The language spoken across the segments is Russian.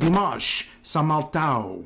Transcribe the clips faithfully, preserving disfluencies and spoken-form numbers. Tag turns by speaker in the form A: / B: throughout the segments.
A: Dimash Samaltao.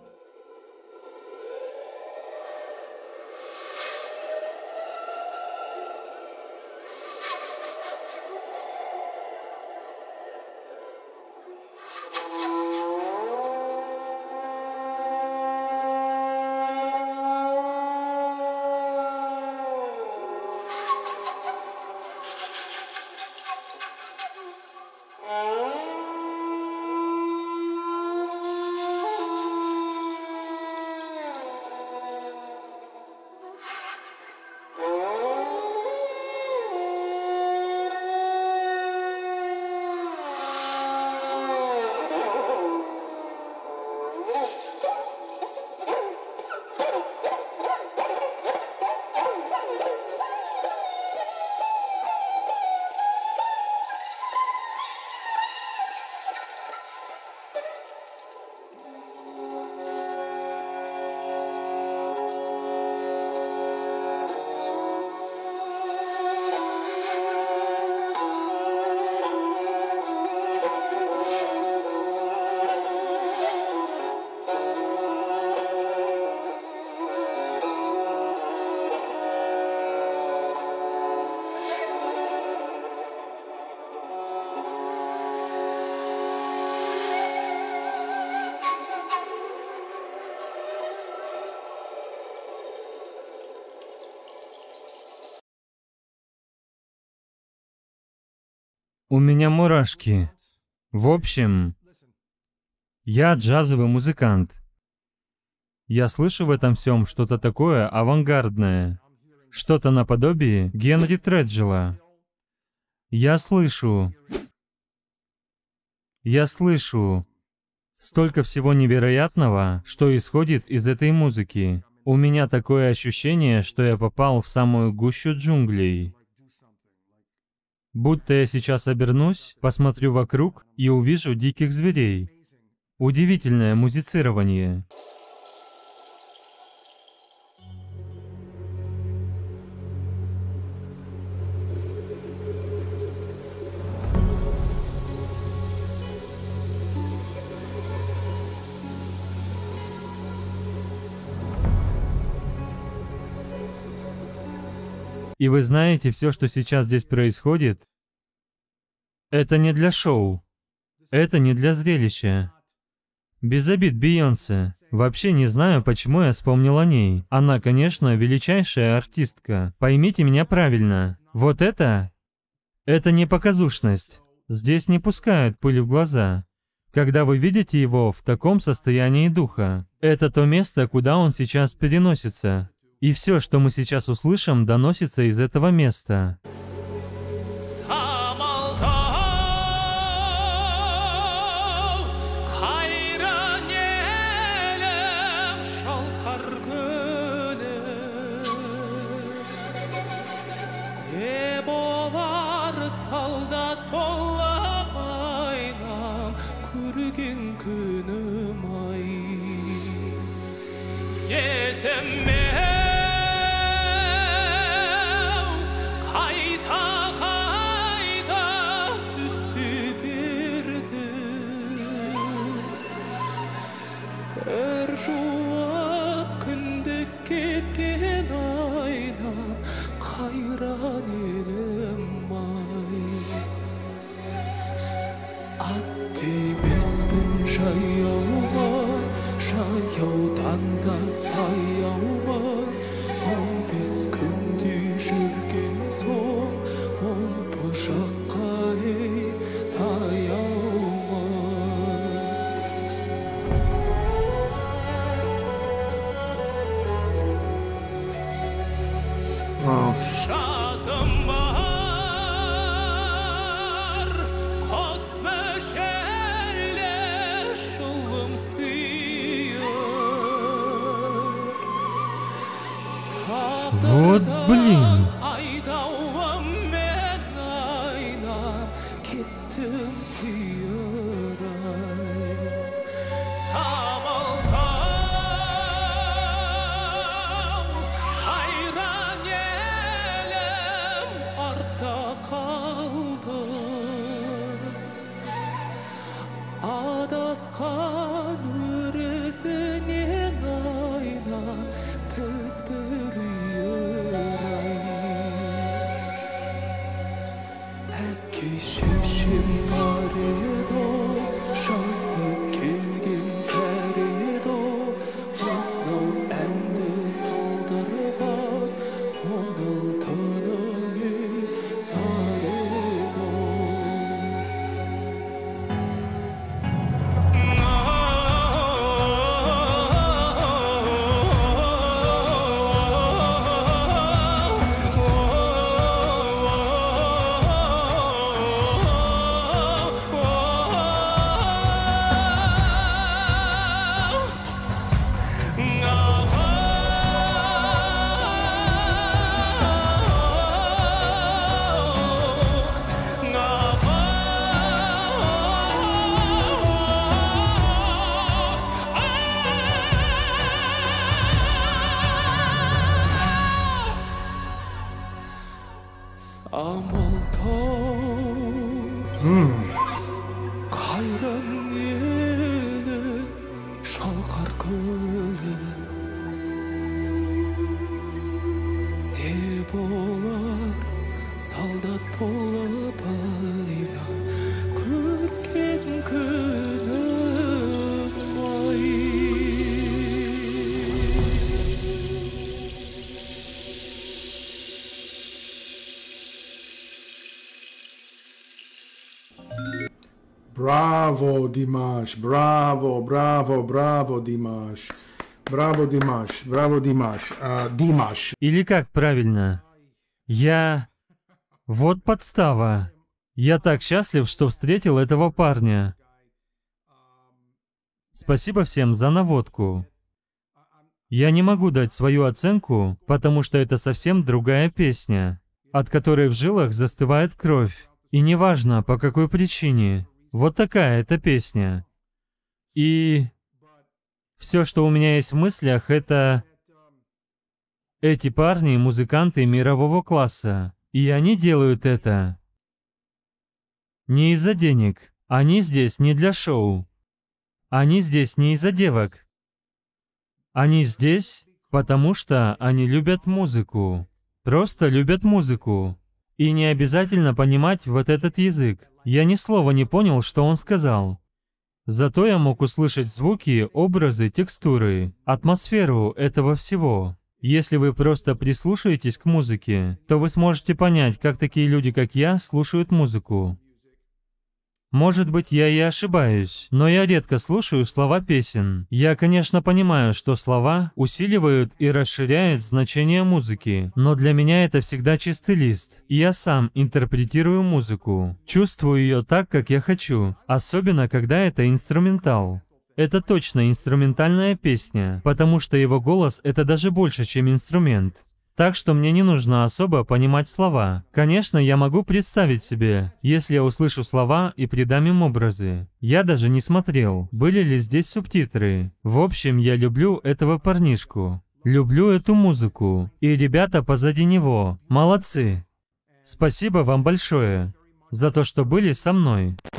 B: У меня мурашки. В общем, я джазовый музыкант. Я слышу в этом всем что-то такое авангардное, что-то наподобие Генри Треджела. Я слышу, я слышу столько всего невероятного, что исходит из этой музыки. У меня такое ощущение, что я попал в самую гущу джунглей. Будто я сейчас обернусь, посмотрю вокруг и увижу диких зверей. Удивительное музицирование. И вы знаете, все, что сейчас здесь происходит, это не для шоу, это не для зрелища. Без обид, Бейонсе. Вообще не знаю, почему я вспомнил о ней. Она, конечно, величайшая артистка. Поймите меня правильно. Вот это... Это не показушность. Здесь не пускают пыль в глаза. Когда вы видите его в таком состоянии духа, это то место, куда он сейчас переносится. И все, что мы сейчас услышим, доносится из этого места. Вот блин!
C: басқан өрісінен айнан біз бір үйір-ай. Әке шешем бар еді, жасы келген кәрі еді, осынау әнді салдырған он алтының үй сар еді. Самалтау қайран елі, шалқар көлі, не болар солдат болып айнан көрген күнім-ай.
A: Браво, Димаш, браво, браво, браво, Димаш. Браво, Димаш, браво, Димаш. А, Димаш.
B: Или как правильно? Я... Вот подстава. Я так счастлив, что встретил этого парня. Спасибо всем за наводку. Я не могу дать свою оценку, потому что это совсем другая песня, от которой в жилах застывает кровь. И неважно, по какой причине. Вот такая эта песня. И все, что у меня есть в мыслях, это... Эти парни — музыканты мирового класса. И они делают это не из-за денег. Они здесь не для шоу. Они здесь не из-за девок. Они здесь, потому что они любят музыку. Просто любят музыку. И не обязательно понимать вот этот язык. Я ни слова не понял, что он сказал. Зато я мог услышать звуки, образы, текстуры, атмосферу этого всего. Если вы просто прислушаетесь к музыке, то вы сможете понять, как такие люди, как я, слушают музыку. Может быть, я и ошибаюсь, но я редко слушаю слова песен. Я, конечно, понимаю, что слова усиливают и расширяют значение музыки, но для меня это всегда чистый лист. И я сам интерпретирую музыку, чувствую ее так, как я хочу, особенно когда это инструментал. Это точно инструментальная песня, потому что его голос — это даже больше, чем инструмент. Так что мне не нужно особо понимать слова. Конечно, я могу представить себе, если я услышу слова и придам им образы. Я даже не смотрел, были ли здесь субтитры. В общем, я люблю этого парнишку. Люблю эту музыку. И ребята позади него. Молодцы. Спасибо вам большое за то, что были со мной.